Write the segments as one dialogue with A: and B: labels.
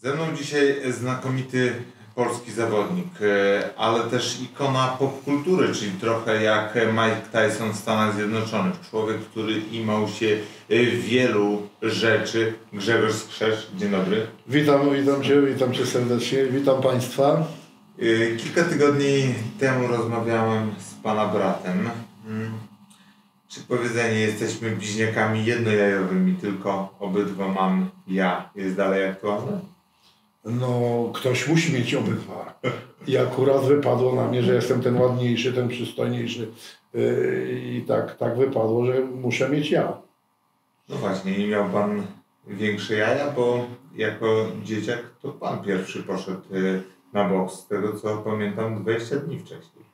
A: Ze mną dzisiaj znakomity polski zawodnik, ale też ikona popkultury, czyli trochę jak Mike Tyson w Stanach Zjednoczonych. Człowiek, który imał się wielu rzeczy. Grzegorz Skrzesz, dzień dobry.
B: Witam Cię serdecznie, witam Państwa.
A: Kilka tygodni temu rozmawiałem z Pana bratem. Czy powiedzenie jesteśmy bliźniakami jednojajowymi, tylko obydwa mam ja, jest dalej aktualne?
B: No, ktoś musi mieć obydwa. I akurat wypadło na mnie, że jestem ten ładniejszy, ten przystojniejszy. I tak wypadło, że muszę mieć ja.
A: No właśnie, nie miał Pan większe jaja, bo jako dzieciak to Pan pierwszy poszedł na boks, z tego co pamiętam 20 dni wcześniej.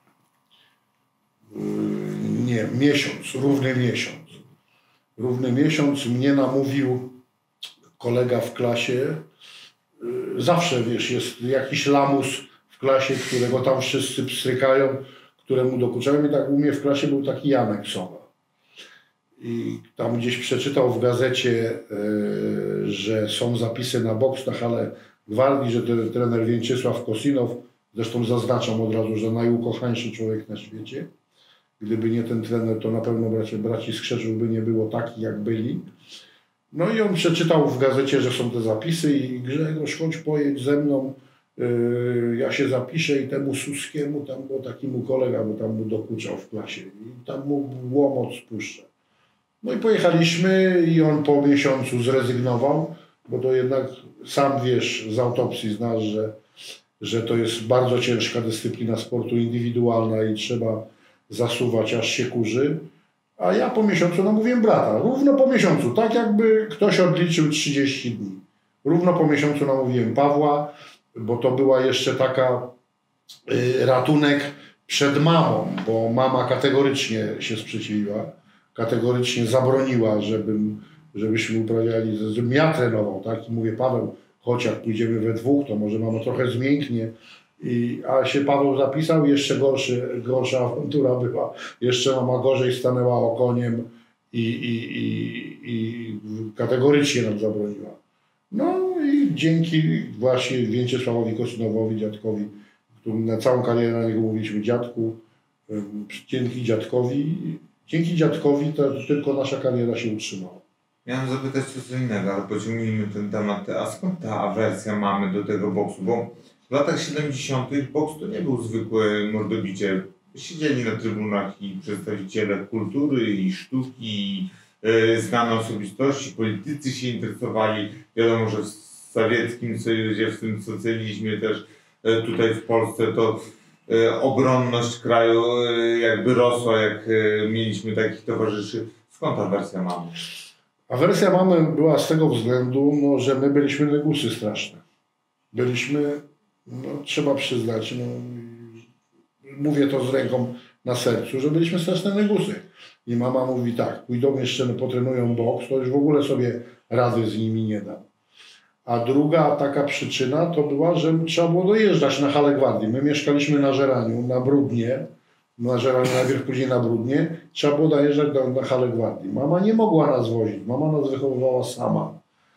B: Nie, równy miesiąc. Równy miesiąc mnie namówił kolega w klasie. Zawsze, wiesz, jest jakiś lamus w klasie, którego tam wszyscy pstrykają, któremu dokuczają. I tak u mnie w klasie był taki Janek Sowa. I tam gdzieś przeczytał w gazecie, że są zapisy na boks na hale Gwardii, że trener Więczysław Kosinow, zresztą zaznaczam od razu, że najukochańszy człowiek na świecie. Gdyby nie ten trener, to na pewno braci Skrzeszów by nie było takich, jak byli. No i on przeczytał w gazecie, że są te zapisy i Grzegorz, chodź pojedź ze mną, ja się zapiszę i temu Suskiemu, tam był taki mu kolega, bo tam mu dokuczał w klasie i tam mu łomot spuszcza. No i pojechaliśmy i on po miesiącu zrezygnował, bo to jednak sam wiesz, z autopsji znasz, że to jest bardzo ciężka dyscyplina sportu indywidualna i trzeba zasuwać, aż się kurzy. A ja po miesiącu namówiłem brata, równo po miesiącu, tak jakby ktoś odliczył 30 dni. Równo po miesiącu namówiłem Pawła, bo to była jeszcze taka ratunek przed mamą, bo mama kategorycznie się sprzeciwiła, kategorycznie zabroniła, żebyśmy uprawiali, żebym ja trenował, tak? I mówię, Paweł, chodź, jak pójdziemy we dwóch, to może mama trochę zmięknie. A się Paweł zapisał, jeszcze gorsza awantura była. Jeszcze mama gorzej stanęła okoniem i kategorycznie nam zabroniła. No i dzięki właśnie Więczysławowi Kosinowowi, dziadkowi, którym na całą karierę na niego mówiliśmy dziadku, dzięki dziadkowi to tylko nasza kariera się utrzymała.
A: Miałem zapytać co innego, ale pociągnijmy ten temat. A skąd ta awersja mamy do tego boksu? Bo w latach 70. boks to nie był zwykłe mordobicie. Siedzieli na trybunach i przedstawiciele kultury i sztuki, i znane osobistości, politycy się interesowali. Wiadomo, że w sowieckim Sojuzie, w tym socjalizmie też tutaj w Polsce to ogromność kraju jakby rosła, jak mieliśmy takich towarzyszy. Skąd ta wersja mamy?
B: Awersja mamy była z tego względu, no, że my byliśmy negusy straszne. Byliśmy, no, trzeba przyznać, no, mówię to z ręką na sercu, że byliśmy straszne negusy. I mama mówi tak, pójdą jeszcze, potrenują boks, to już w ogóle sobie rady z nimi nie dam. A druga taka przyczyna to była, że trzeba było dojeżdżać na halę Gwardii. My mieszkaliśmy na Żeraniu, na Brudnie, na Żeraniu najpierw, później na Brudnie. Trzeba było dojeżdżać na halę Gwardii. Mama nie mogła nas wozić, mama nas wychowywała sama.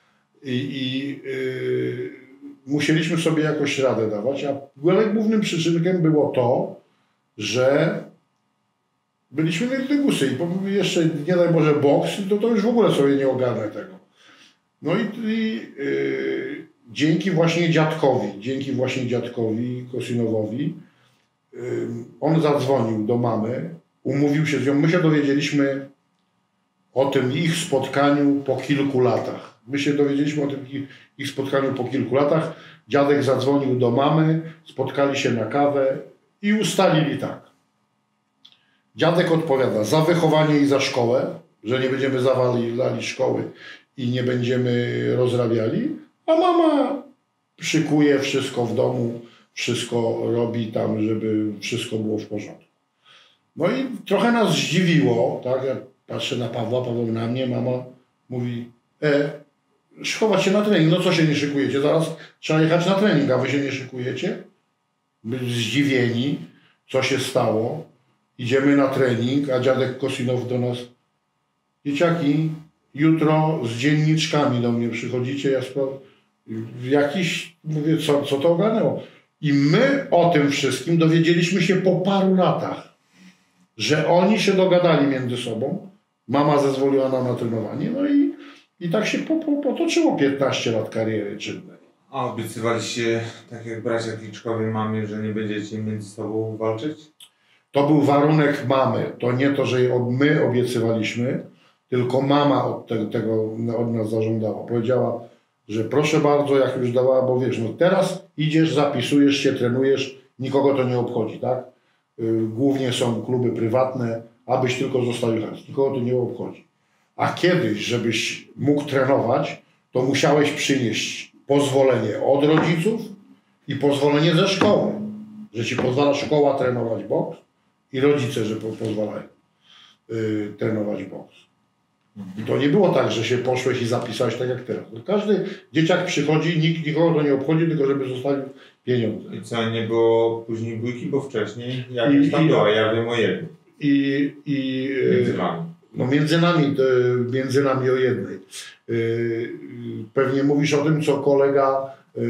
B: Musieliśmy sobie jakoś radę dawać, a głównym przyczynkiem było to, że byliśmy negusy i jeszcze nie daj Boże boks, to już w ogóle sobie nie ogarnę tego. No i dzięki właśnie dziadkowi Kosinowowi, on zadzwonił do mamy, umówił się z nią, my się dowiedzieliśmy o tym ich spotkaniu po kilku latach. Dziadek zadzwonił do mamy, spotkali się na kawę i ustalili tak. Dziadek odpowiada za wychowanie i za szkołę, że nie będziemy zawalali szkoły i nie będziemy rozrabiali, a mama szykuje wszystko w domu, wszystko robi tam, żeby wszystko było w porządku. No i trochę nas zdziwiło, tak? Ja patrzę na Pawła, Paweł na mnie, mama mówi, szykować się na trening, no co się nie szykujecie? Zaraz trzeba jechać na trening, a wy się nie szykujecie? Byli zdziwieni, co się stało. Idziemy na trening, a dziadek Kosinow do nas, dzieciaki, jutro z dzienniczkami do mnie przychodzicie, ja Jakiś, mówię, co to ogarnęło. I my o tym wszystkim dowiedzieliśmy się po paru latach, że oni się dogadali między sobą, mama zezwoliła nam na trenowanie, no i tak się potoczyło 15 lat kariery czynnej.
A: A obiecywaliście, tak jak bracia Kliczkowie mamie, że nie będziecie między sobą walczyć?
B: To był warunek mamy. To nie to, że my obiecywaliśmy, tylko mama od nas zażądała. Powiedziała, że proszę bardzo, jak już dawała, bo wiesz, no teraz idziesz, zapisujesz się, trenujesz, nikogo to nie obchodzi, tak? Głównie są kluby prywatne, abyś tylko zostawił chęć. Nikogo to nie obchodzi. A kiedyś, żebyś mógł trenować, to musiałeś przynieść pozwolenie od rodziców i pozwolenie ze szkoły, że ci pozwala szkoła trenować boks i rodzice, że pozwalają trenować boks. I to nie było tak, że się poszłeś i zapisałeś tak jak teraz. Każdy dzieciak przychodzi, nikogo to nie obchodzi, tylko żeby zostawił pieniądze.
A: I co, nie było później bójki, bo wcześniej jakaś tam była, ja wiem o jednym.
B: Między wami. No między nami o jednej. Pewnie mówisz o tym, co kolega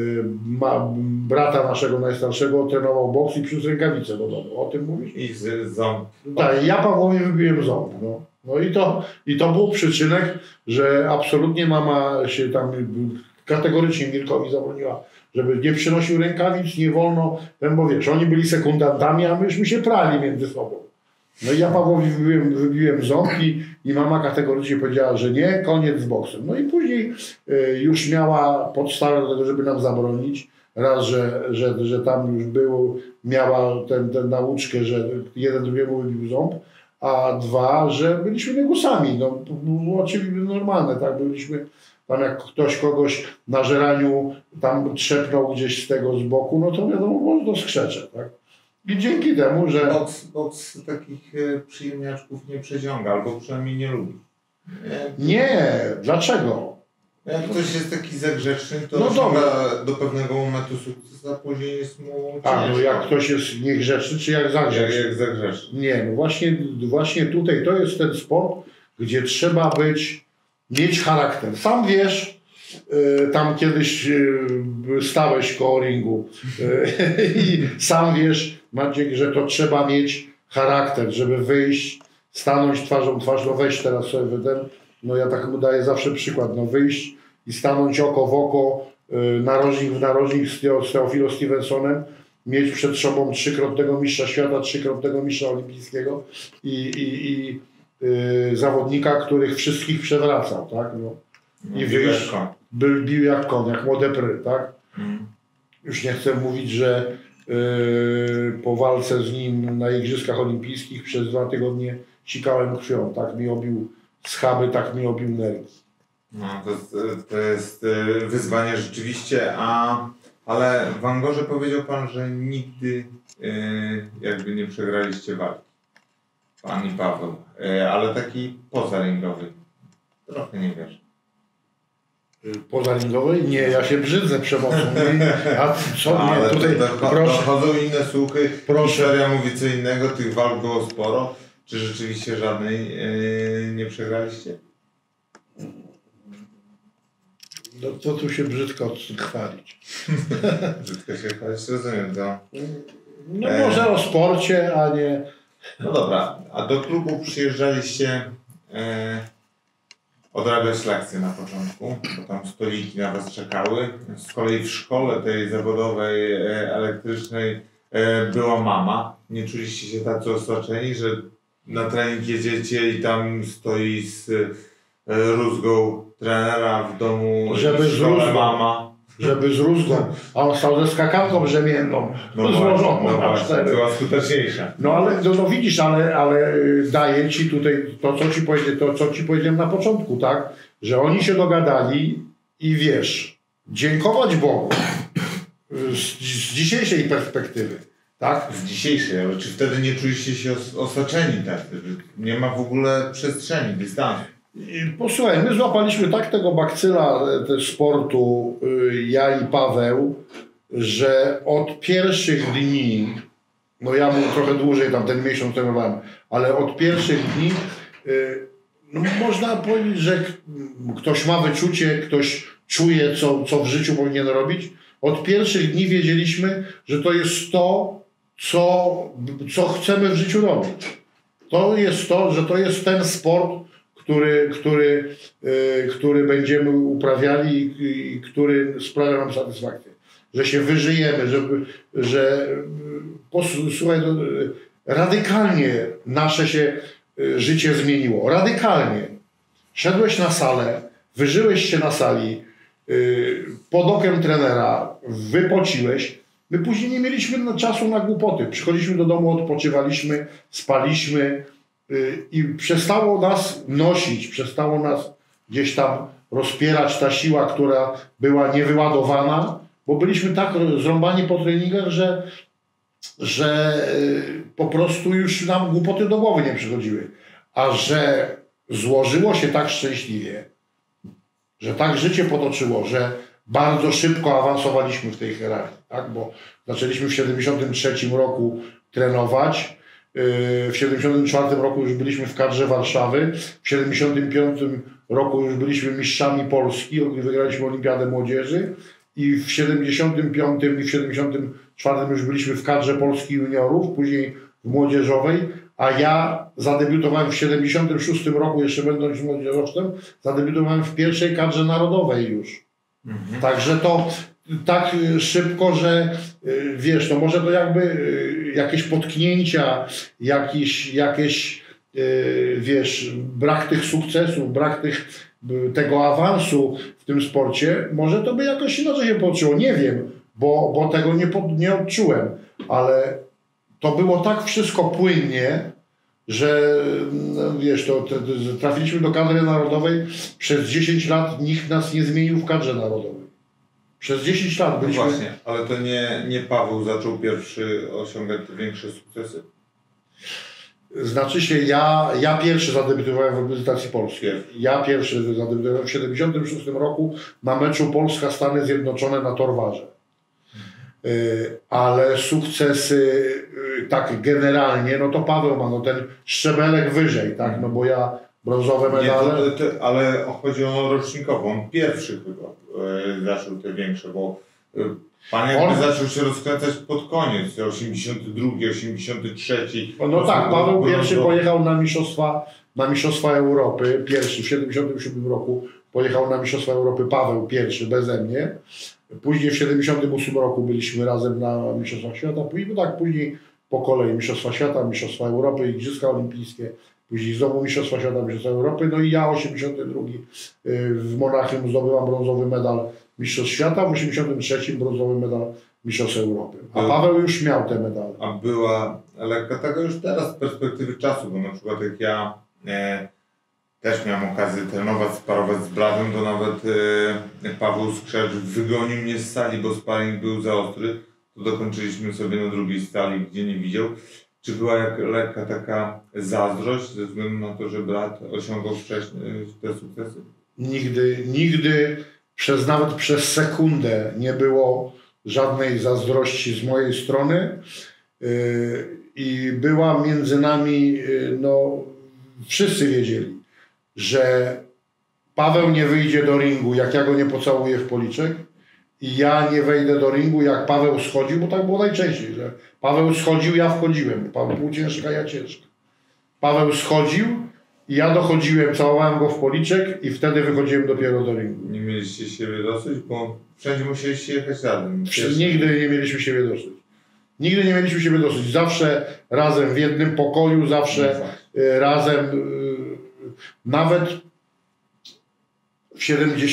B: brata naszego najstarszego trenował boks i przyniósł rękawice do domu. O tym mówisz?
A: I z ząb.
B: Tak, ja Pawłowi wybiłem ząb. No i to był przyczynek, że absolutnie mama się tam kategorycznie Mirkowi zabroniła, żeby nie przynosił rękawic, nie wolno, bo wiesz, oni byli sekundantami, a myśmy się prali między sobą. No i ja Pawłowi wybiłem ząb i mama kategorycznie powiedziała, że nie, koniec z boksem. No i później już miała podstawę do tego, żeby nam zabronić. Raz, że tam już miała tę nauczkę, że jeden drugiemu wybił ząb, a dwa, że byliśmy negusami. No było oczywiście normalne, tak? Byliśmy tam, jak ktoś kogoś na żeraniu tam trzepnął gdzieś z tego z boku, no to wiadomo, może to skrzecze, tak? I dzięki temu, że...
A: Boks takich przyjemniaczków nie przeciąga, albo przynajmniej nie lubi.
B: Nie, dlaczego?
A: Jak ktoś jest taki zagrzeczny, to
B: no
A: do pewnego momentu sukcesu, a później jest mu ciężko.
B: A no jak ktoś jest niegrzeczny, czy jak zagrzeczny?
A: Jak zagrzeczny.
B: Nie, no właśnie tutaj to jest ten sport, gdzie trzeba mieć charakter. Sam wiesz, tam kiedyś stałeś koło ringu i sam wiesz, Maciek, że to trzeba mieć charakter, żeby wyjść, stanąć twarzą w twarz, no weź teraz sobie no ja tak mu daję zawsze przykład, no wyjść i stanąć oko w oko, narożnik w narożnik z Teofilo Stevensonem, mieć przed sobą 3-krotnego mistrza świata, 3-krotnego mistrza olimpijskiego i zawodnika, których wszystkich przewracał, tak? No. I wyjść, bił jak koń, jak młode pry, tak? Już nie chcę mówić, że po walce z nim na Igrzyskach Olimpijskich przez 2 tygodnie sikałem krwią, tak mi obił schaby, tak mi obił nerki.
A: No to jest wyzwanie rzeczywiście, ale w Angorze powiedział pan, że nigdy jakby nie przegraliście walki. Pan i Paweł, ale taki pozaringowy. Trochę nie wiesz.
B: Pozaringowej? Nie, ja się brzydzę przemocą. A co
A: ale
B: nie, tutaj proszę.
A: Chodzą inne słuchy,
B: proszę.
A: Historia mówi co innego, tych walk było sporo. Czy rzeczywiście żadnej nie przegraliście?
B: No to tu się brzydko chwalić.
A: Brzydko się chwalić, rozumiem to.
B: No może o sporcie, a nie...
A: No dobra, a do klubu przyjeżdżaliście odrabiać lekcje na początku, bo tam stoliki na was czekały. Z kolei w szkole tej zawodowej, elektrycznej była mama. Nie czuliście się tacy osaczeni, że na trening jedziecie i tam stoi z rózgą trenera w domu,
B: żeby z rózgą,
A: mama.
B: Żeby z rózgą, a on stał ze skakanką brzemienną, złożoną na 4.
A: Była skuteczniejsza.
B: No ale no widzisz, ale daję ci tutaj to, co ci powiedziałem na początku, tak? Że oni się dogadali i wiesz, dziękować Bogu z dzisiejszej perspektywy. Tak?
A: Z dzisiejszej, ale czy wtedy nie czuliście się osaczeni tak? Nie ma w ogóle przestrzeni, dystansu?
B: Posłuchaj, my złapaliśmy tak tego bakcyla sportu, ja i Paweł, że od pierwszych dni, no ja mu trochę dłużej tam ten miesiąc trenowałem, ale od pierwszych dni no można powiedzieć, że ktoś ma wyczucie, ktoś czuje, co w życiu powinien robić. Od pierwszych dni wiedzieliśmy, że to jest to, co chcemy w życiu robić. To jest to, że to jest ten sport, który będziemy uprawiali i który sprawia nam satysfakcję. Że się wyżyjemy, słuchaj, radykalnie nasze się życie zmieniło. Radykalnie. Szedłeś na salę, wyżyłeś się na sali, pod okiem trenera, wypociłeś. My później nie mieliśmy czasu na głupoty. Przychodziliśmy do domu, odpoczywaliśmy, spaliśmy i przestało nas nosić, przestało nas gdzieś tam rozpierać ta siła, która była niewyładowana, bo byliśmy tak zrąbani po treningach, że po prostu już nam głupoty do głowy nie przychodziły. A że złożyło się tak szczęśliwie, że tak życie potoczyło, że bardzo szybko awansowaliśmy w tej hierarchii, tak? Bo zaczęliśmy w 1973 roku trenować, w 1974 roku już byliśmy w kadrze Warszawy, w 1975 roku już byliśmy mistrzami Polski, wygraliśmy Olimpiadę Młodzieży i w 1975 i w 1974 już byliśmy w kadrze Polski juniorów, później w młodzieżowej, a ja zadebiutowałem w 1976 roku, jeszcze będąc młodzieżowcem, zadebiutowałem w pierwszej kadrze narodowej już. Mhm. Także to tak szybko, że wiesz, no może to jakby jakieś potknięcia, jakieś wiesz, brak tych sukcesów, brak tego awansu w tym sporcie, może to by jakoś inaczej się poczuło. Nie wiem, bo tego nie odczułem, ale to było tak wszystko płynnie, że no, wiesz, trafiliśmy do kadry narodowej, przez 10 lat nikt nas nie zmienił w kadrze narodowej. Przez 10 lat byliśmy...
A: No właśnie, ale to nie Paweł zaczął pierwszy osiągać te większe sukcesy?
B: Znaczy się, ja pierwszy zadebiutowałem w reprezentacji polskiej. Ja pierwszy zadebiutowałem w 1976 roku na meczu Polska-Stany Zjednoczone na Torwarze. Ale sukcesy tak generalnie, no to Paweł ma ten szczebelek wyżej, tak, no bo ja brązowe medale.
A: Nie, ale chodzi o rocznikową, on pierwszy chyba zaczął te większe, bo pan jakby zaczął się rozkręcać pod koniec, 82, 83.
B: No tak, Paweł pierwszy pojechał na Mistrzostwa Europy, pierwszy w 77 roku pojechał na Mistrzostwa Europy Paweł pierwszy beze mnie. Później w 1978 roku byliśmy razem na Mistrzostwach Świata, później po kolei Mistrzostwa Świata, Mistrzostwa Europy, Igrzyska Olimpijskie, później znowu Mistrzostwa Świata, Mistrzostwa Europy, no i ja 82 w Monachium zdobywam brązowy medal Mistrzostw Świata, w 83 brązowy medal Mistrzostw Europy. A Paweł już miał te medale.
A: A była lekka taka już teraz z perspektywy czasu, bo na przykład jak ja też miałem okazję trenować, sparować z Bladem, to nawet Paweł Skrzecz wygonił mnie z sali, bo sparring był za ostry, to dokończyliśmy sobie na drugiej sali, gdzie nie widział. Czy była lekka taka zazdrość ze względu na to, że brat osiągał wcześniej te sukcesy?
B: Nigdy nawet przez sekundę nie było żadnej zazdrości z mojej strony i była między nami, no wszyscy wiedzieli, że Paweł nie wyjdzie do ringu, jak ja go nie pocałuję w policzek i ja nie wejdę do ringu, jak Paweł schodził, bo tak było najczęściej, że Paweł schodził, ja wchodziłem. Paweł był ciężka, ja ciężka. Paweł schodził i ja dochodziłem, całowałem go w policzek i wtedy wychodziłem dopiero do ringu.
A: Nie mieliście siebie dosyć, bo wszędzie musieliście jechać razem.
B: Nigdy nie mieliśmy siebie dosyć. Nigdy nie mieliśmy siebie dosyć. Zawsze razem w jednym pokoju, zawsze razem. Nawet w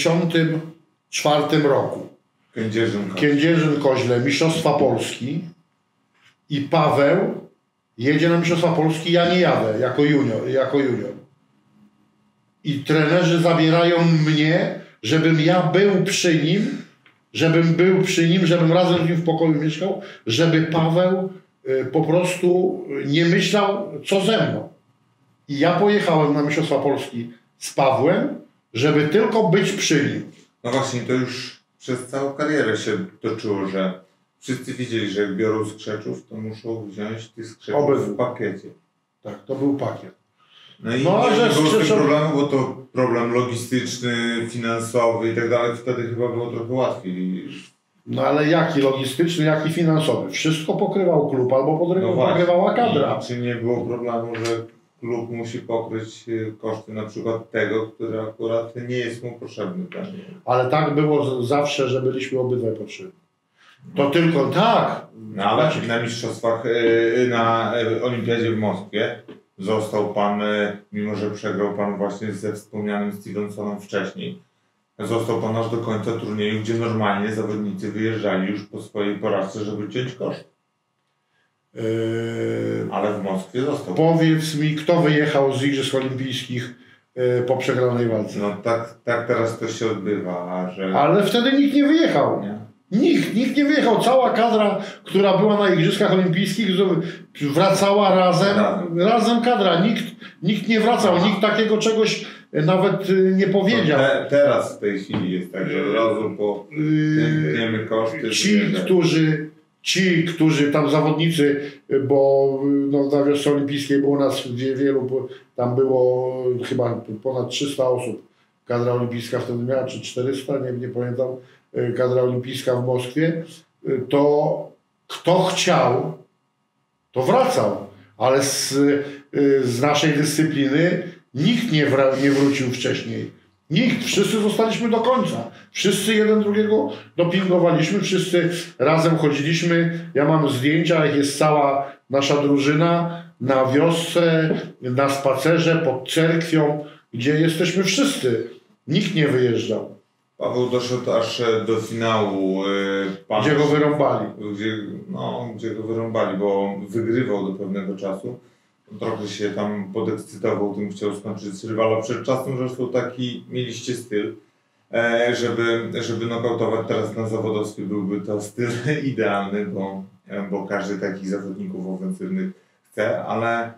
B: 74 roku Kędzierzyn-Koźle, Mistrzostwa Polski i Paweł jedzie na Mistrzostwa Polski, ja nie jadę jako junior. I trenerzy zabierają mnie, żebym ja był przy nim, żebym razem z nim w pokoju mieszkał, żeby Paweł po prostu nie myślał, co ze mną. I ja pojechałem na Mistrzostwa Polski z Pawłem, żeby tylko być przy nim.
A: No właśnie, to już przez całą karierę się toczyło, że wszyscy wiedzieli, że jak biorą skrzeczów, to muszą wziąć tych skrzeczów w pakiecie.
B: Tak, to był pakiet.
A: No i
B: No,
A: nie
B: że
A: było
B: skrzyczą-
A: tego problemu, bo to problem logistyczny, finansowy i tak dalej. Wtedy chyba było trochę łatwiej.
B: No ale jaki logistyczny, jaki finansowy? Wszystko pokrywał klub albo
A: No właśnie.
B: pokrywała kadra.
A: Czy nie było problemu, że klub musi pokryć koszty na przykład tego, który akurat nie jest mu potrzebny? Tak?
B: Ale tak było zawsze, że byliśmy obydwaj potrzebni. To tylko tak.
A: No ale na mistrzostwach, na Olimpiadzie w Moskwie został pan, mimo że przegrał pan właśnie ze wspomnianym Stevensonem wcześniej, został pan aż do końca turnieju, gdzie normalnie zawodnicy wyjeżdżali już po swojej porażce, żeby ciąć koszt. Ale w Moskwie został.
B: Powiedz mi, kto wyjechał z Igrzysk Olimpijskich po przegranej walce?
A: No tak teraz to się odbywa, że...
B: Ale wtedy nikt nie wyjechał.
A: Nie.
B: Nikt nie wyjechał. Cała kadra, która była na Igrzyskach Olimpijskich, wracała razem kadra. Nikt nie wracał, nikt takiego czegoś nawet nie powiedział.
A: Teraz w tej chwili jest tak, że od razu po tętniemy koszty.
B: Ci, którzy tam zawodnicy, bo no, na wiosce olimpijskiej było nas wielu, bo tam było chyba ponad 300 osób. Kadra olimpijska wtedy miała, czy 400, nie pamiętam, kadra olimpijska w Moskwie, to kto chciał, to wracał, ale z naszej dyscypliny nikt nie wrócił wcześniej. Nikt, wszyscy zostaliśmy do końca. Wszyscy jeden drugiego dopingowaliśmy, wszyscy razem chodziliśmy. Ja mam zdjęcia, jak jest cała nasza drużyna na wiosce, na spacerze, pod cerkwią, gdzie jesteśmy wszyscy. Nikt nie wyjeżdżał.
A: Paweł doszedł aż do finału.
B: Gdzie go wyrąbali.
A: Gdzie go wyrąbali, bo wygrywał do pewnego czasu. Trochę się tam podekscytował, tym chciał skończyć rywala przed czasem. Zresztą taki mieliście styl, żeby nokautować teraz na zawodowstwie. Byłby to styl idealny, bo każdy takich zawodników ofensywnych chce, ale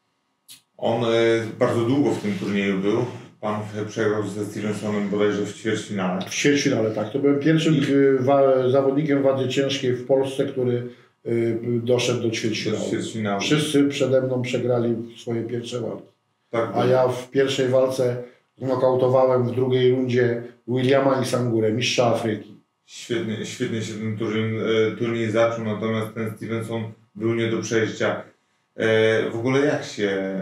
A: on bardzo długo w tym turnieju był. Pan przegrał ze Stevensonem bodajże w ćwierćfinale. W
B: ćwierćfinale, tak. To byłem pierwszym zawodnikiem wady ciężkiej w Polsce, który doszedł do ćwierćfinału. Wszyscy przede mną przegrali swoje pierwsze walki.
A: Tak,
B: a ja w pierwszej walce nokautowałem w drugiej rundzie Williama Isangurę, mistrza Afryki.
A: Świetnie się ten turniej zaczął, natomiast ten Stevenson był nie do przejścia. W ogóle jak się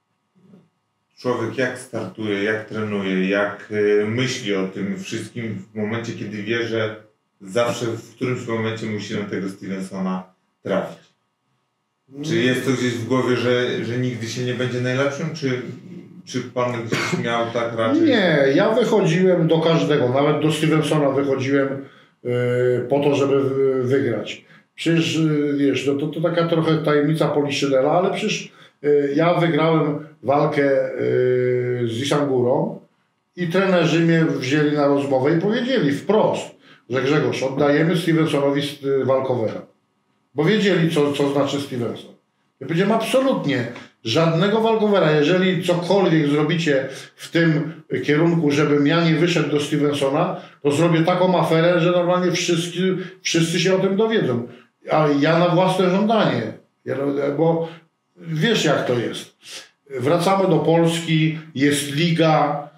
A: człowiek startuje, jak trenuje, jak myśli o tym wszystkim w momencie, kiedy wie, że zawsze w którymś momencie musi na tego Stevensona trafić? Czy jest to gdzieś w głowie, że nigdy się nie będzie najlepszym, czy pan gdzieś miał tak raczej?
B: Nie, ja wychodziłem do każdego, nawet do Stevensona wychodziłem po to, żeby wygrać. Przecież wiesz, no to taka trochę tajemnica Poliszynela, ale przecież ja wygrałem walkę z Isangurą i trenerzy mnie wzięli na rozmowę i powiedzieli wprost, że Grzegorz, oddajemy Stevensonowi walkowera. Bo wiedzieli, co znaczy Stevenson. Ja powiedziałem absolutnie, żadnego walkowera. Jeżeli cokolwiek zrobicie w tym kierunku, żebym ja nie wyszedł do Stevensona, to zrobię taką aferę, że normalnie wszyscy się o tym dowiedzą. Ale ja na własne żądanie. Bo wiesz, jak to jest. Wracamy do Polski, jest liga,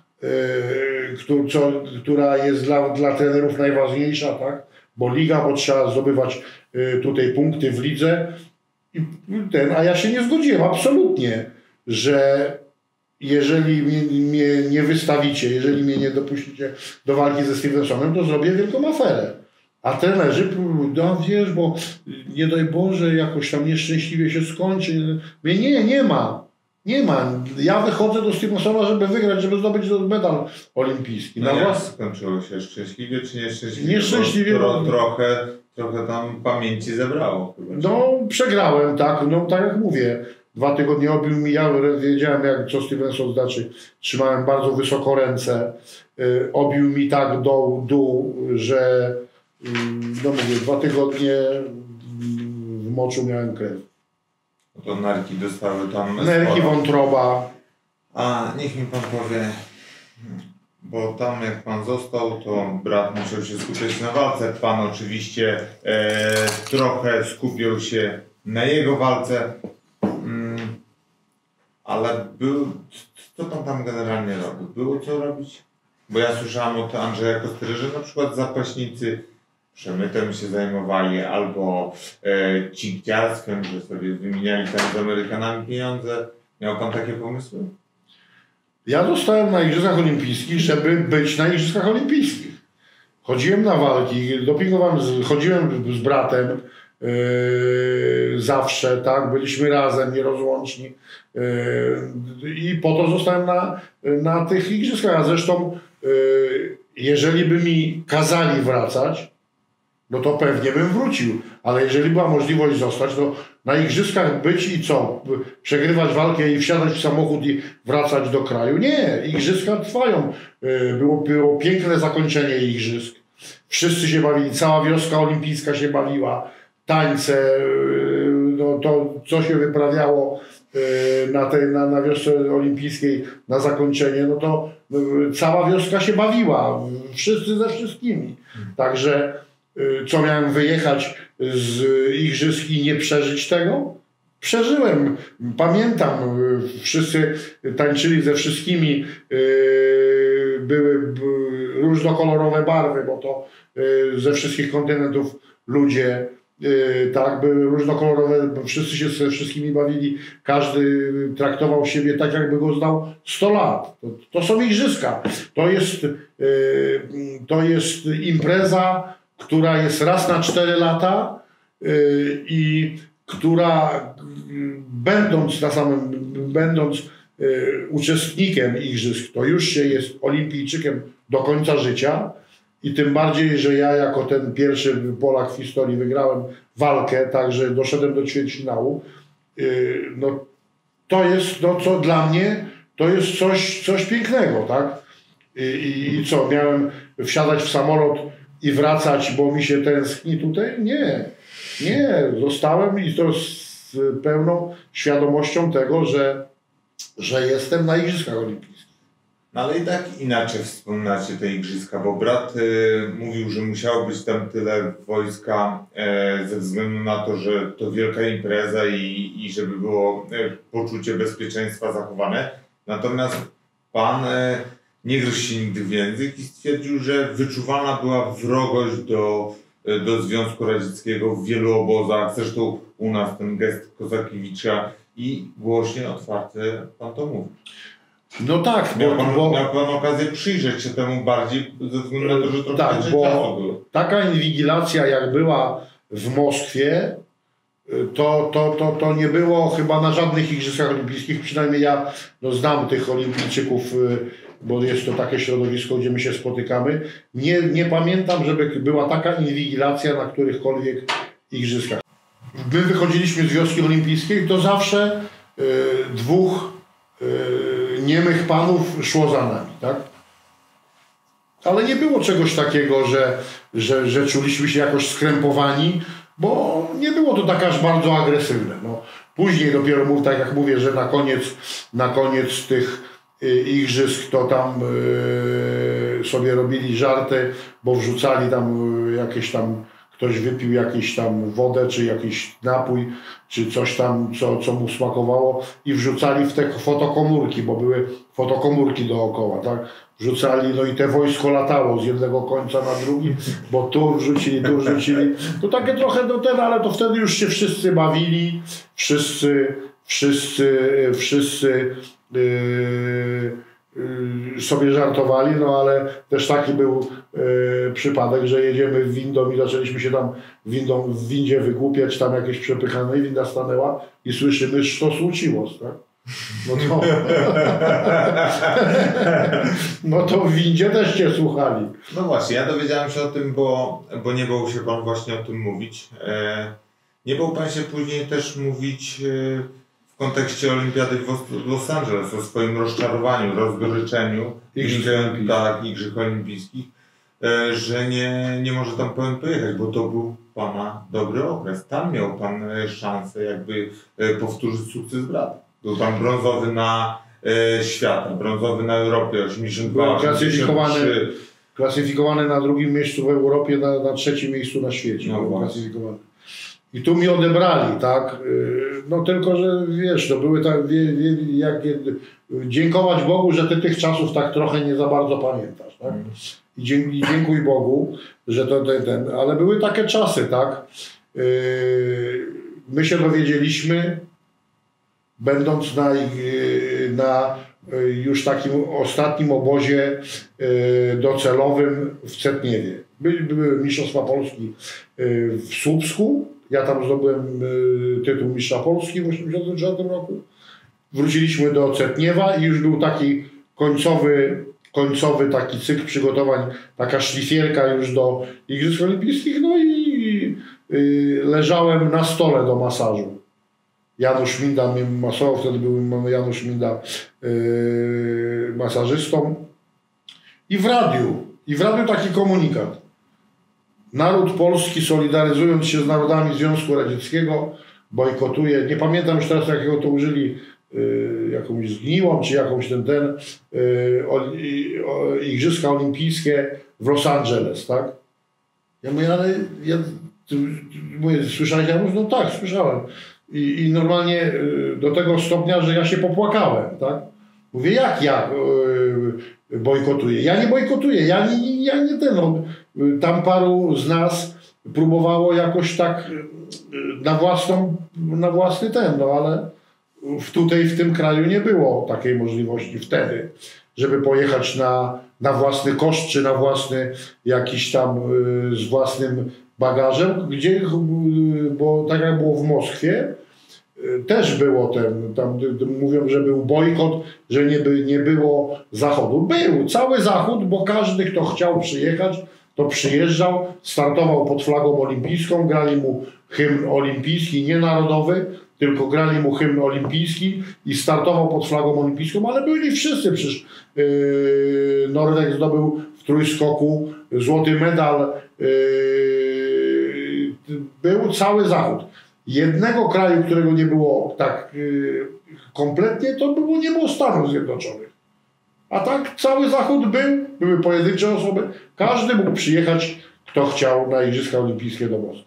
B: która jest dla trenerów najważniejsza, tak? Bo trzeba zdobywać tutaj punkty w lidze. A ja się nie zgodziłem, absolutnie, że jeżeli mnie nie wystawicie, jeżeli mnie nie dopuścicie do walki ze Stevensonem, to zrobię wielką aferę. A trenerzy, no wiesz, bo nie daj Boże, jakoś tam nieszczęśliwie się skończy. Nie ma. Ja wychodzę do Stevensona, żeby wygrać, żeby zdobyć medal olimpijski.
A: Skończyło się szczęśliwie czy nieszczęśliwie?
B: Nieszczęśliwie.
A: Trochę tam pamięci zebrało.
B: No przegrałem, tak. No tak jak mówię. 2 tygodnie obił mi, ja wiedziałem co Stevenson znaczy. Trzymałem bardzo wysoko ręce. Obił mi tak dół, że no mówię, 2 tygodnie w moczu miałem krew.
A: To nerki dostały tam...
B: Nerki, wątroba.
A: A niech mi pan powie, bo tam jak pan został, to brat musiał się skupiać na walce. Pan oczywiście trochę skupiał się na jego walce. Ale co tam generalnie robił? Było co robić? Bo ja słyszałem od Andrzeja Kostyry, że na przykład zapaśnicy przemytem się zajmowali, albo cinkciarstwem, że sobie wymieniali tam z Amerykanami pieniądze. Miał pan takie pomysły?
B: Ja zostałem na Igrzyskach Olimpijskich, żeby być na Igrzyskach Olimpijskich. Chodziłem na walki, dopingowałem, chodziłem z bratem zawsze, tak, byliśmy razem, nierozłączni i po to zostałem na tych Igrzyskach, a zresztą jeżeli by mi kazali wracać, no to pewnie bym wrócił, ale jeżeli była możliwość zostać, to na Igrzyskach być i co? Przegrywać walkę i wsiadać w samochód i wracać do kraju? Nie, Igrzyska trwają. Było piękne zakończenie Igrzysk. Wszyscy się bawili, cała wioska olimpijska się bawiła, tańce, no to co się wyprawiało na wiosce olimpijskiej na zakończenie, no to cała wioska się bawiła, wszyscy ze wszystkimi. Także co, miałem wyjechać z Igrzysk i nie przeżyć tego? Przeżyłem, pamiętam, wszyscy tańczyli ze wszystkimi, były różnokolorowe barwy, bo to ze wszystkich kontynentów ludzie, tak, były różnokolorowe, wszyscy się ze wszystkimi bawili, każdy traktował siebie tak, jakby go znał 100 lat. To są Igrzyska, to jest impreza, która jest raz na 4 lata i która będąc uczestnikiem Igrzysk, to już się jest olimpijczykiem do końca życia i tym bardziej, że ja jako ten pierwszy Polak w historii wygrałem walkę, także doszedłem do ćwierćfinału. No, to jest, no co dla mnie, to jest coś pięknego, tak? I co, miałem wsiadać w samolot i wracać, bo mi się tęskni tutaj? Nie, zostałem i to z pełną świadomością tego, że jestem na Igrzyskach Olimpijskich.
A: No ale i tak inaczej wspominacie te Igrzyska, bo brat mówił, że musiało być tam tyle wojska ze względu na to, że to wielka impreza i żeby było poczucie bezpieczeństwa zachowane. Natomiast pan nie gryzł się nigdy w język i stwierdził, że wyczuwalna była wrogość do Związku Radzieckiego w wielu obozach. Zresztą u nas ten gest Kozakiewicza i głośnie, otwarcie pan to mówi.
B: No tak,
A: miał pan okazję przyjrzeć się temu bardziej ze względu na to, że trochę
B: tak,
A: czasu było.
B: Taka inwigilacja jak była w Moskwie, to nie było chyba na żadnych Igrzyskach Olimpijskich, przynajmniej ja znam tych olimpijczyków, bo jest to takie środowisko, gdzie my się spotykamy. Nie pamiętam, żeby była taka inwigilacja na którychkolwiek Igrzyskach. My wychodziliśmy z wioski olimpijskiej, to zawsze dwóch niemych panów szło za nami, tak? Ale nie było czegoś takiego, że czuliśmy się jakoś skrępowani, bo nie było to tak aż bardzo agresywne. No, później dopiero, tak jak mówię, że na koniec tych Igrzysk to tam sobie robili żarty, bo wrzucali tam jakieś tam, ktoś wypił jakąś tam wodę, czy jakiś napój, czy coś tam, co mu smakowało i wrzucali w te fotokomórki, bo były fotokomórki dookoła, tak? Wrzucali, no i te wojsko latało z jednego końca na drugi, bo tu wrzucili. To takie trochę do tego, ale to wtedy już się wszyscy bawili, wszyscy sobie żartowali, no ale też taki był przypadek, że jedziemy windą i zaczęliśmy się tam w windzie wygłupiać, tam jakieś przepychane i winda stanęła i słyszymy, że to słuciło, tak? No to w windzie też cię słuchali.
A: No właśnie, ja dowiedziałem się o tym, bo nie bał się pan właśnie o tym mówić. Nie bał pan się później też mówić w kontekście Olimpiady w Los Angeles o swoim rozczarowaniu, rozgoryczeniu Igrzysk Olimpijskich, że nie może tam pan pojechać, bo to był pana dobry okres. Tam miał pan szansę jakby powtórzyć sukces brata. Był pan brązowy na świata, brązowy na Europie, 82,
B: klasyfikowany na drugim miejscu w Europie, na trzecim miejscu na świecie.
A: No
B: klasyfikowany. I tu mi odebrali, tak? No tylko, że wiesz, to były tak, dziękować Bogu, że ty tych czasów tak trochę nie za bardzo pamiętasz, tak? I dziękuj Bogu, że to ale były takie czasy, tak? My się dowiedzieliśmy, będąc na już takim ostatnim obozie docelowym w Cetniewie. Były Mistrzostwa Polski w Słupsku. Ja tam zdobyłem tytuł Mistrza Polski w 1984 roku. Wróciliśmy do Cetniewa i już był taki końcowy taki cykl przygotowań, taka szlifierka już do Igrzysk Olimpijskich. No i leżałem na stole do masażu. Janusz Minda mnie masował, wtedy był Janusz Minda masażystą. I w radiu taki komunikat. Naród polski, solidaryzując się z narodami Związku Radzieckiego, bojkotuje, nie pamiętam już teraz jakiego to użyli, jakąś zgniłą, czy jakąś Igrzyska Olimpijskie w Los Angeles, tak? Ja mówię, ale słyszałeś Janusz? No tak, słyszałem. I normalnie do tego stopnia, że ja się popłakałem, tak? Mówię, jak ja bojkotuję? Ja nie bojkotuję, ja nie ten. Tam paru z nas próbowało jakoś tak na własny ten, no ale tutaj w tym kraju nie było takiej możliwości wtedy, żeby pojechać na własny koszt, czy na własny jakiś tam z własnym bagażem, bo tak jak było w Moskwie, też było tam mówią, że był bojkot, że nie było Zachodu. Był cały Zachód, bo każdy, kto chciał przyjechać, to przyjeżdżał, startował pod flagą olimpijską, grali mu hymn olimpijski, nie narodowy, tylko grali mu hymn olimpijski i startował pod flagą olimpijską, ale byli wszyscy, przecież Nordek zdobył w trójskoku złoty medal, był cały Zachód. Jednego kraju, którego nie było tak kompletnie, nie było Stanów Zjednoczonych. A tak cały Zachód były pojedyncze osoby. Każdy mógł przyjechać, kto chciał na Igrzyska Olimpijskie do Moskwy.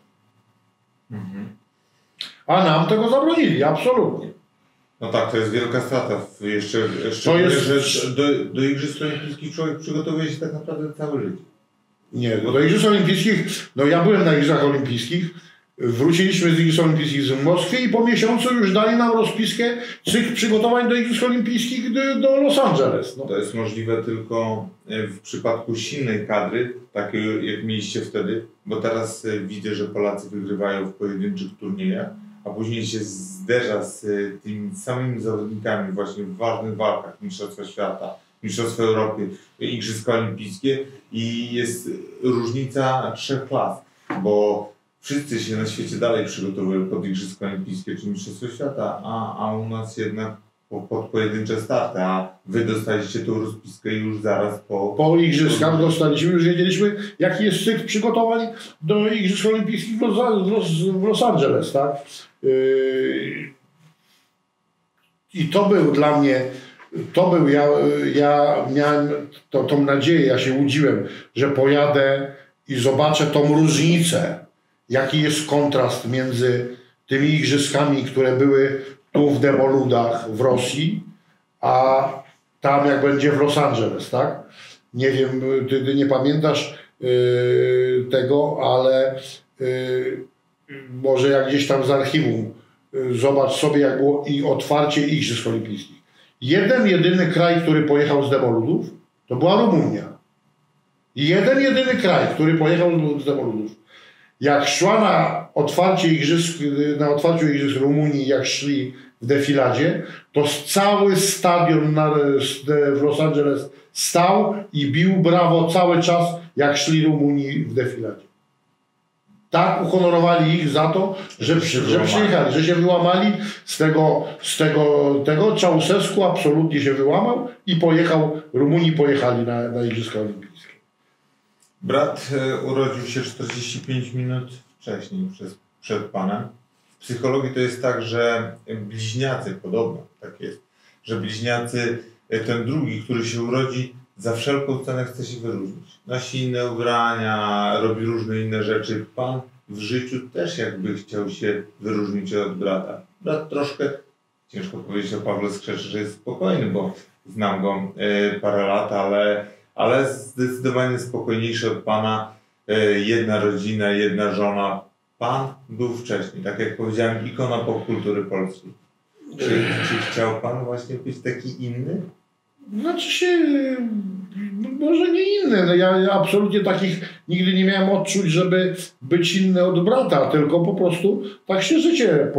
B: A nam tego zabronili, absolutnie.
A: No tak, to jest wielka strata. Jeszcze że do Igrzysk Olimpijskich człowiek przygotowuje się tak naprawdę całe życie.
B: Nie, do Igrzysk Olimpijskich, no ja byłem na Igrzyskach Olimpijskich, wróciliśmy z Igrzysk Olimpijskich z Moskwy i po miesiącu już dali nam rozpiskę cykl przygotowań do Igrzysk Olimpijskich do Los Angeles. No.
A: To jest możliwe tylko w przypadku silnej kadry, takiej jak mieliście wtedy, bo teraz widzę, że Polacy wygrywają w pojedynczych turniejach, a później się zderza z tymi samymi zawodnikami właśnie w ważnych walkach, Mistrzostwa Świata, Mistrzostwa Europy, Igrzyska Olimpijskie i jest różnica 3 klas, bo wszyscy się na świecie dalej przygotowują pod Igrzyska Olimpijskie czy Mistrzostwa Świata, a u nas jednak pod pojedyncze starty, a wy dostaliście tą rozpiskę już zaraz po
B: Igrzyskach dostaliśmy, już wiedzieliśmy, jaki jest cykl przygotowań do Igrzysk Olimpijskich w Los Angeles, tak? I to był dla mnie, ja miałem tą nadzieję, ja się łudziłem, że pojadę i zobaczę tą różnicę, jaki jest kontrast między tymi igrzyskami, które były tu w Demoludach w Rosji, a tam jak będzie w Los Angeles, tak? Nie wiem, ty nie pamiętasz tego, ale może jak gdzieś tam z archiwum zobacz sobie, jak było i otwarcie Igrzysk Olimpijskich. Jedyny kraj, który pojechał z Demoludów, to była Rumunia. Jedyny kraj, który pojechał z Demoludów. Jak szła na otwarciu Igrzysk Rumunii, jak szli w defiladzie, to cały stadion w Los Angeles stał i bił brawo cały czas, jak szli Rumunii w defiladzie. Tak uhonorowali ich za to, że przyjechali, że się wyłamali z tego Ceausescu absolutnie się wyłamał i Rumuni pojechali na Igrzyska Olimpijskie.
A: Brat urodził się 45 minut wcześniej przed panem. W psychologii to jest tak, że bliźniacy, podobno tak jest, że bliźniacy, ten drugi, który się urodzi, za wszelką cenę chce się wyróżnić. Nosi inne ubrania, robi różne inne rzeczy. Pan w życiu też jakby chciał się wyróżnić od brata. Brat troszkę, ciężko powiedzieć o Pawle Skrzeczy, że jest spokojny, bo znam go parę lat, ale zdecydowanie spokojniejszy od pana. Jedna rodzina, jedna żona. Pan był wcześniej, tak jak powiedziałem, ikona popkultury polskiej. Czy chciał pan właśnie być taki inny?
B: Znaczy się, może nie inny. No ja absolutnie takich nigdy nie miałem odczuć, żeby być inny od brata, tylko po prostu tak się życie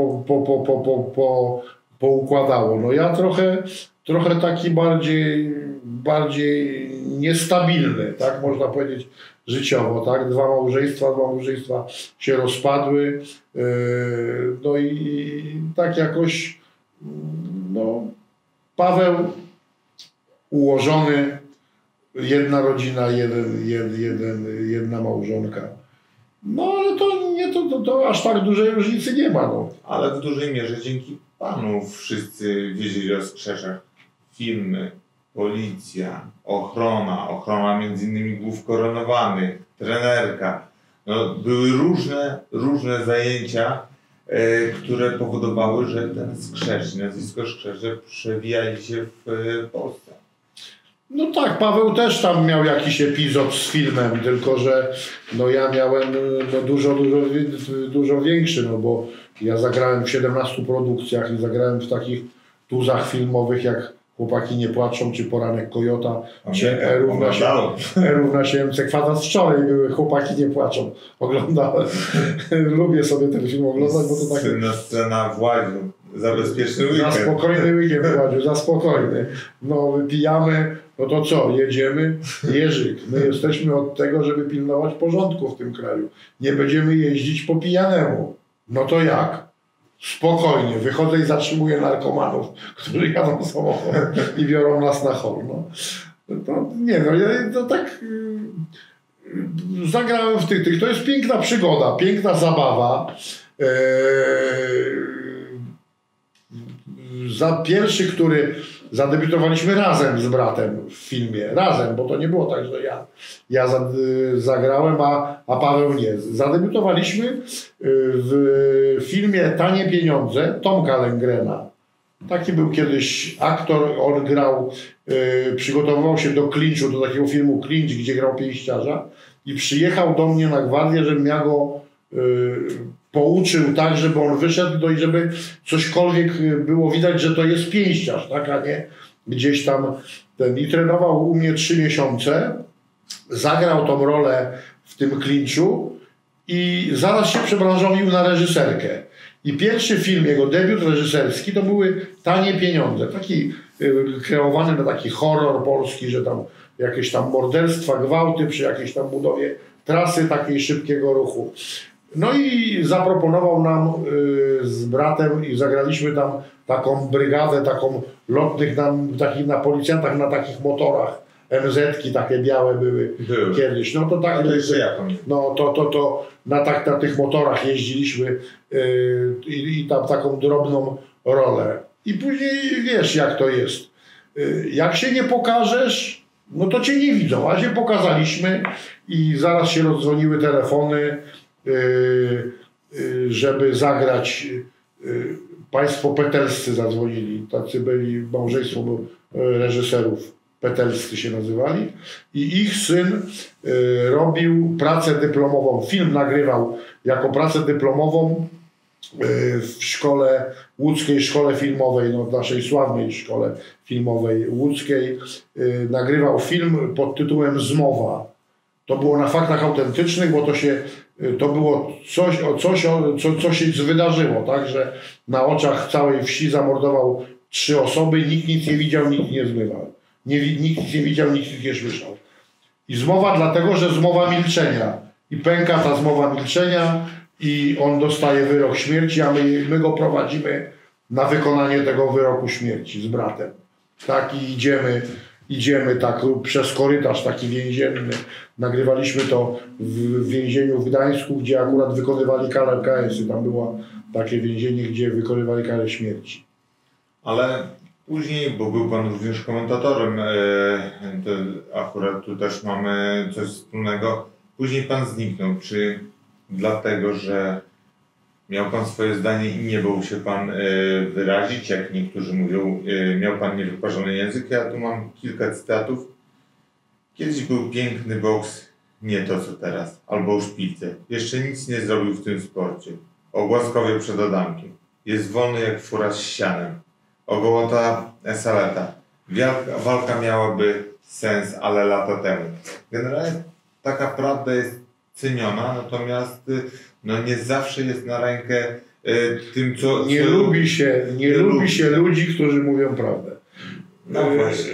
B: poukładało. No ja trochę taki bardziej niestabilny, tak można powiedzieć, życiowo, tak? Dwa małżeństwa się rozpadły, no i tak jakoś, no, Paweł ułożony, jedna rodzina, jedna małżonka. No ale to aż tak dużej różnicy nie ma. No.
A: Ale w dużej mierze dzięki panu wszyscy wiedzieli o Skrzeszach. Filmy, policja, ochrona między innymi głów koronowanych, trenerka. No, były różne zajęcia, które powodowały, że ten Skrzesz, nazwisko Skrzesz przewijali się w Polsce.
B: No tak, Paweł też tam miał jakiś epizod z filmem, tylko że no ja miałem no dużo większy, no bo ja zagrałem w 17 produkcjach i zagrałem w takich tuzach filmowych jak Chłopaki nie płaczą, czy Poranek Kojota, czy E równa się MC. Kwadrans wczoraj były Chłopaki nie płaczą. Oglądałem. Lubię sobie ten film oglądać, bo to takie...
A: Scena w Ładziu. Za bezpieczny weekend.
B: Za spokojny weekend w Ładziu, za spokojny. No wypijamy, no to co, jedziemy? Jerzyk, my jesteśmy od tego, żeby pilnować porządku w tym kraju. Nie będziemy jeździć po pijanemu. No to jak? Spokojnie, wychodzę i zatrzymuję narkomanów, którzy jadą samochodem i biorą nas na hol. No. To, nie no, ja to tak zagrałem w tych. To jest piękna przygoda, piękna zabawa. Pierwszy, który zadebiutowaliśmy razem z bratem w filmie. Razem, bo to nie było tak, że ja zagrałem, a Paweł nie. Zadebiutowaliśmy w filmie Tanie pieniądze Tomka Lengrena. Taki był kiedyś aktor, on grał, przygotowywał się do klinczu, do takiego filmu Klincz, gdzie grał pięściarza i przyjechał do mnie na gwardię, żebym ja go pouczył tak, żeby on wyszedł, no i żeby cośkolwiek było widać, że to jest pięściarz, tak, a nie gdzieś tam ten. I trenował u mnie 3 miesiące, zagrał tą rolę w tym klinczu i zaraz się przebranżowił na reżyserkę. I pierwszy film, jego debiut reżyserski, to były Tanie pieniądze. Taki kreowany na taki horror polski, że tam jakieś tam morderstwa, gwałty przy jakiejś tam budowie trasy takiej szybkiego ruchu. No i zaproponował nam z bratem i zagraliśmy tam taką brygadę, taką lotnych takich na policjantach na takich motorach. MZ-ki takie białe były kiedyś. No to tak. No to na tych motorach jeździliśmy i tam taką drobną rolę. I później wiesz jak to jest. Jak się nie pokażesz, no to cię nie widzą, a się pokazaliśmy i zaraz się rozdzwoniły telefony, żeby zagrać. Państwo Petelscy zadzwonili, tacy byli, małżeństwo reżyserów Petelscy się nazywali i ich syn robił pracę dyplomową, film nagrywał jako pracę dyplomową w szkole łódzkiej, szkole filmowej, no naszej sławnej szkole filmowej łódzkiej. Nagrywał film pod tytułem Zmowa. To było na faktach autentycznych, bo to było co się wydarzyło, tak, że na oczach całej wsi zamordował 3 osoby, nikt nic nie widział, nikt nie zmywał. Nikt nic nie widział, nikt nic nie słyszał. I zmowa dlatego, że zmowa milczenia. I pęka ta zmowa milczenia i on dostaje wyrok śmierci, a my go prowadzimy na wykonanie tego wyroku śmierci z bratem. Tak i idziemy tak przez korytarz taki więzienny. Nagrywaliśmy to w więzieniu w Gdańsku, gdzie akurat wykonywali karę KS-y. Tam było takie więzienie, gdzie wykonywali karę śmierci.
A: Ale później, bo był pan również komentatorem, to akurat tu też mamy coś wspólnego. Później pan zniknął. Czy dlatego, że miał pan swoje zdanie i nie bał się pan wyrazić, jak niektórzy mówią, miał pan niewyparzony język. Ja tu mam kilka cytatów. Kiedyś był piękny boks, nie to co teraz, albo o szpilce. Jeszcze nic nie zrobił w tym sporcie. O Głaskowie przed Adamkiem. Jest wolny jak fura z sianem. O Gołota Saleta. Walka miałaby sens, ale lata temu. Generalnie taka prawda jest ceniona, natomiast no nie zawsze jest na rękę tym, co...
B: Nie lubi się ludzi, którzy mówią prawdę.
A: No właśnie.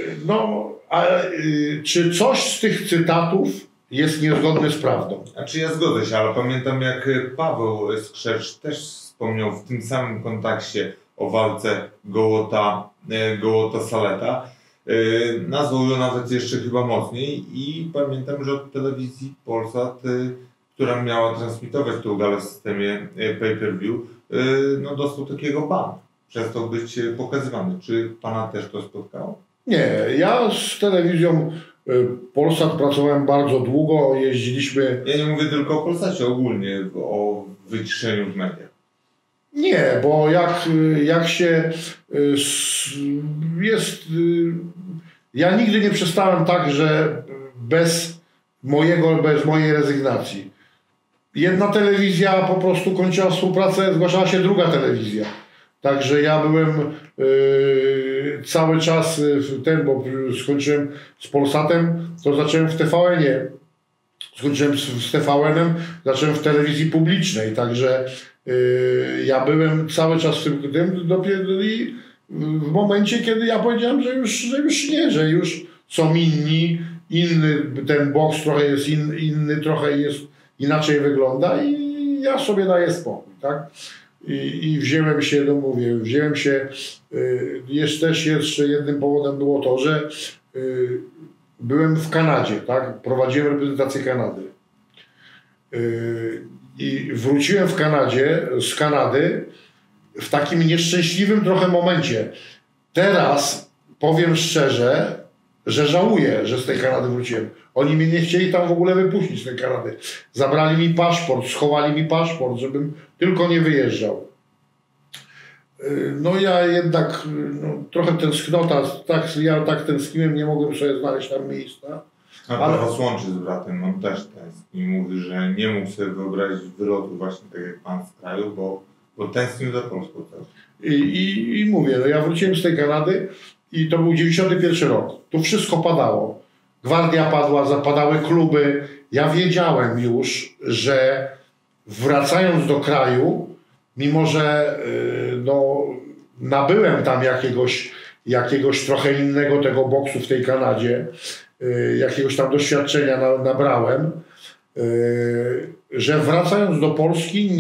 B: Czy coś z tych cytatów jest niezgodne z prawdą?
A: Znaczy ja zgodzę się, ale pamiętam jak Paweł Skrzecz też wspomniał w tym samym kontekście o walce Gołota-Saleta. Nazwał ją nawet jeszcze chyba mocniej i pamiętam, że od telewizji Polsat, która miała transmitować tę galę w systemie pay-per-view, no dostał takiego bana. Przestał być pokazywany. Czy pana też to spotkało?
B: Nie, ja z telewizją Polsat pracowałem bardzo długo, jeździliśmy...
A: Ja nie mówię tylko o Polsacie, ogólnie o wyciszeniu w mediach.
B: Nie, bo jak się jest... Ja nigdy nie przestałem tak, że bez mojej rezygnacji. Jedna telewizja po prostu kończyła współpracę, zgłaszała się druga telewizja. Także ja byłem cały czas bo skończyłem z Polsatem, to zacząłem w TVN-ie. Skończyłem z TVN-em, zacząłem w telewizji publicznej. Także ja byłem cały czas w tym dopiero i w momencie, kiedy ja powiedziałem, że już nie, że już są inni, inny ten boks trochę jest inny, trochę jest inaczej wygląda i ja sobie daję spokój, tak? I wziąłem się, no mówię, też jeszcze jednym powodem było to, że byłem w Kanadzie, tak? Prowadziłem reprezentację Kanady. I wróciłem z Kanady w takim nieszczęśliwym trochę momencie. Teraz powiem szczerze, że żałuję, że z tej Kanady wróciłem. Oni mnie nie chcieli tam w ogóle wypuścić z tej Kanady. Zabrali mi paszport, schowali mi paszport, żebym tylko nie wyjeżdżał. No ja jednak trochę tęsknota, ja tak tęskniłem, nie mogłem sobie znaleźć tam miejsca.
A: Ale was łączy z bratem, on też tęskni. Mówi, że nie mógł sobie wyobrazić wylotu właśnie tak jak pan z kraju, bo tęsknił za Polską też.
B: I mówię, no ja wróciłem z tej Kanady i to był 91 rok. Tu wszystko padało. Gwardia padła, zapadały kluby. Ja wiedziałem już, że wracając do kraju, mimo że nabyłem tam jakiegoś trochę innego tego boksu w tej Kanadzie, jakiegoś tam doświadczenia nabrałem, że wracając do Polski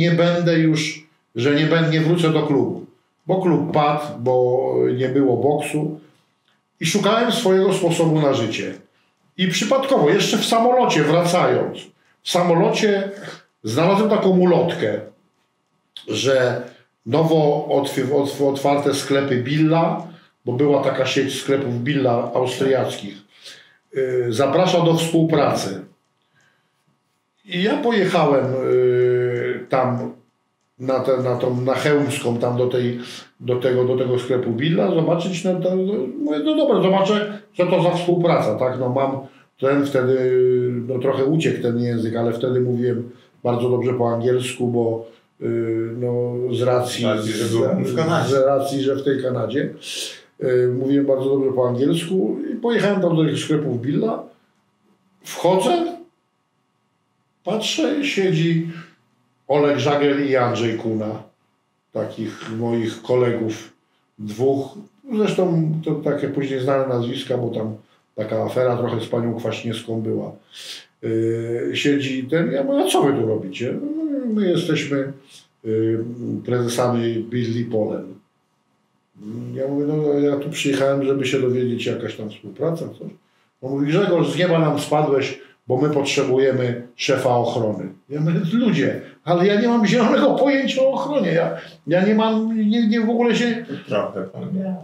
B: nie wrócę do klubu, bo klub padł, bo nie było boksu i szukałem swojego sposobu na życie. I przypadkowo, jeszcze w samolocie wracając, w samolocie znalazłem taką ulotkę, że nowo otwarte sklepy Billa, bo była taka sieć sklepów Billa austriackich, zaprasza do współpracy. I ja pojechałem tam na Chełmską, tam do tego sklepu Billa, zobaczyć, mówię, no dobra, zobaczę, co to za współpraca, tak, no mam wtedy, trochę uciekł ten język, ale wtedy mówiłem bardzo dobrze po angielsku, bo z racji, że w tej Kanadzie mówiłem bardzo dobrze po angielsku i pojechałem tam do tych sklepów Billa, wchodzę, patrzę, siedzi Oleg Żagiel i Andrzej Kuna, takich moich kolegów, dwóch, zresztą to takie później znane nazwiska, bo tam taka afera trochę z panią Kwaśniewską była. Siedzi ten, ja mówię, a co wy tu robicie? My jesteśmy prezesami Billy Polen. Ja mówię, no ja tu przyjechałem, żeby się dowiedzieć, jakaś tam współpraca, coś. On mówi, Grzegorz, z nieba nam spadłeś, bo my potrzebujemy szefa ochrony. Ja mówię, ludzie, ale ja nie mam zielonego pojęcia o ochronie. Ja nie mam, w ogóle się...
A: Trochę pan miał.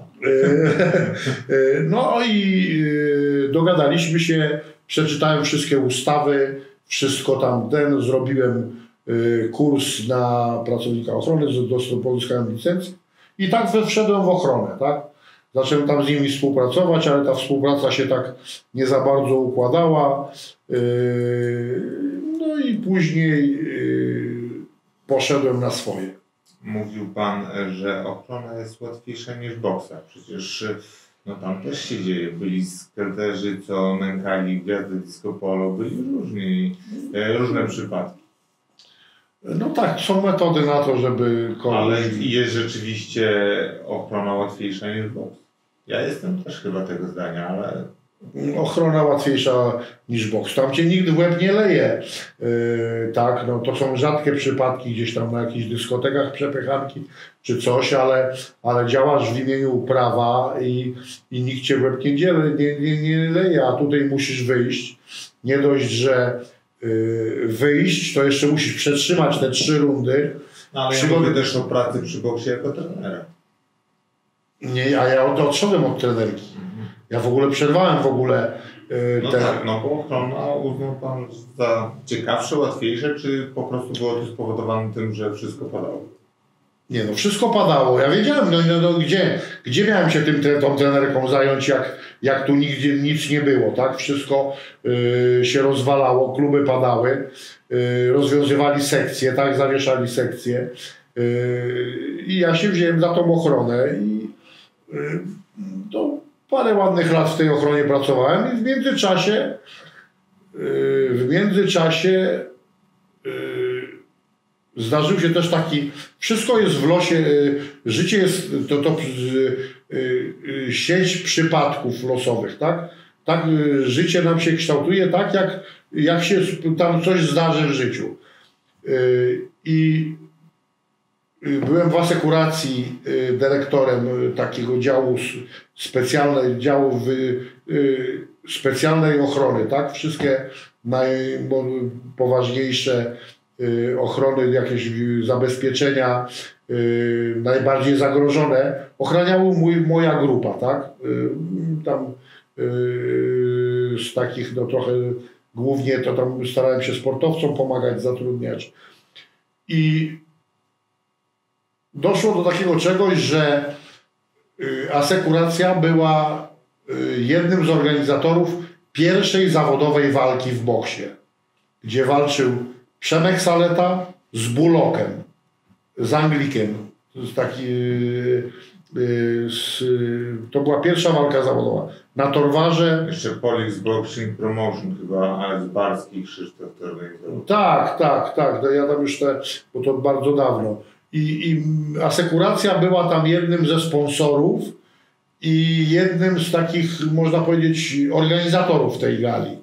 B: No i dogadaliśmy się, przeczytałem wszystkie ustawy, wszystko tam zrobiłem kurs na pracownika ochrony, pozyskałem licencję i tak wszedłem w ochronę, tak? Zacząłem tam z nimi współpracować, ale ta współpraca się tak nie za bardzo układała. No i później poszedłem na swoje.
A: Mówił Pan, że ochrona jest łatwiejsza niż boksa. Przecież no tam też się dzieje. Byli skaterzy, co nękali gwiazdy disco polo, byli różne przypadki.
B: No tak, są metody na to, żeby kogoś...
A: Ale jest rzeczywiście ochrona łatwiejsza niż boks. Ja jestem też chyba tego zdania, ale...
B: Ochrona łatwiejsza niż boks. Tam cię nikt w łeb nie leje. Tak, no to są rzadkie przypadki gdzieś tam na jakichś dyskotekach przepychanki czy coś, ale działasz w imieniu prawa i nikt cię w łeb nie leje, a tutaj musisz wyjść. Nie dość, że wyjść, to jeszcze musisz przetrzymać te 3 rundy.
A: No, ale ja mówię też o pracy przy boksie jako trenera.
B: Nie, a ja odszedłem od trenerki. Ja w ogóle przerwałem
A: No tak, no bo ochrona uznał Pan za ciekawsze, łatwiejsze, czy po prostu było to spowodowane tym, że wszystko padało?
B: Nie no, wszystko padało. Ja wiedziałem, gdzie miałem się tą trenerką zająć, jak tu nigdzie nic nie było, tak? Wszystko się rozwalało, kluby padały, rozwiązywali sekcje, tak? Zawieszali sekcje. I ja się wziąłem za tą ochronę i to parę ładnych lat w tej ochronie pracowałem i w międzyczasie zdarzył się też taki, wszystko jest w losie, życie jest to sieć przypadków losowych, tak? Tak życie nam się kształtuje tak, jak się tam coś zdarzy w życiu. I byłem w asekuracji dyrektorem takiego działu specjalnej ochrony, tak? Wszystkie najpoważniejsze ochrony, jakieś zabezpieczenia najbardziej zagrożone ochraniała moja grupa, tak? Tam z takich no trochę głównie to tam starałem się sportowcom pomagać, zatrudniać. I doszło do takiego czegoś, że asekuracja była jednym z organizatorów pierwszej zawodowej walki w boksie, gdzie walczył Przemek Saleta z Bulokiem, z Anglikiem. To była pierwsza walka zawodowa. Na Torwarze...
A: Jeszcze Polix Boxing Promotion chyba, ale z Barski Krzysztof to organizował.
B: Tak. Ja tam już bo to bardzo dawno. I asekuracja była tam jednym ze sponsorów i jednym z takich, można powiedzieć, organizatorów tej gali.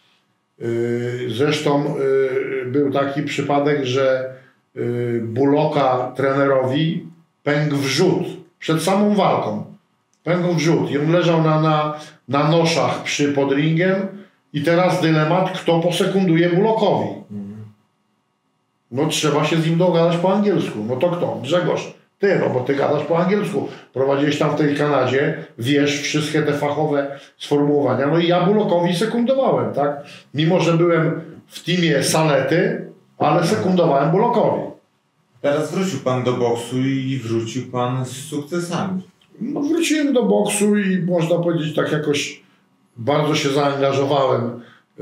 B: Zresztą był taki przypadek, że Buloka trenerowi pękł wrzód przed samą walką. Pękł wrzód i on leżał na noszach pod ringiem i teraz dylemat, kto posekunduje Bulokowi. No trzeba się z nim dogadać po angielsku. No to kto? Grzegorz. Ty, no bo ty gadasz po angielsku. Prowadziłeś tam w tej Kanadzie, wiesz wszystkie te fachowe sformułowania. No i ja Bulokowi sekundowałem, tak? Mimo, że byłem w teamie Salety, ale sekundowałem Bulokowi.
A: Teraz wrócił Pan do boksu i wrócił Pan z sukcesami.
B: No wróciłem do boksu i można powiedzieć tak jakoś bardzo się zaangażowałem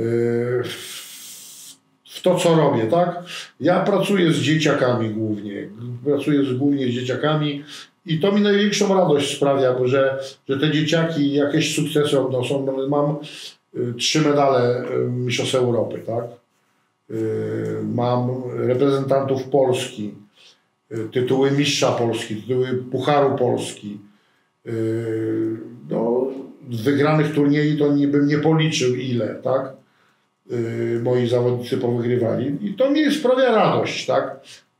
B: w to, co robię, tak? Ja pracuję z dzieciakami głównie. Głównie z dzieciakami i to mi największą radość sprawia, bo że te dzieciaki jakieś sukcesy odnoszą. Mam 3 medale Mistrzostw Europy, tak? Mam reprezentantów Polski, tytuły Mistrza Polski, tytuły Pucharu Polski. No, wygranych turniejów to bym nie policzył ile, tak? Moi zawodnicy powygrywali i to mi sprawia radość, tak?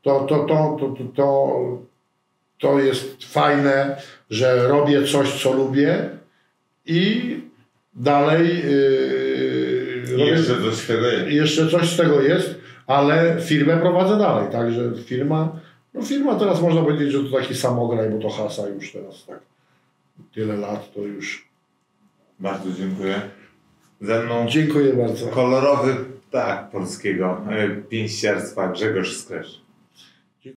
B: To jest fajne, że robię coś, co lubię i dalej jeszcze coś z tego jest, ale firmę prowadzę dalej, także firma teraz można powiedzieć, że to taki samograj, bo to hasa już teraz, tak? Tyle lat to już.
A: Bardzo dziękuję. Ze mną
B: dziękuję bardzo.
A: Kolorowy Tak, polskiego pięściarstwa Grzegorz Skresz.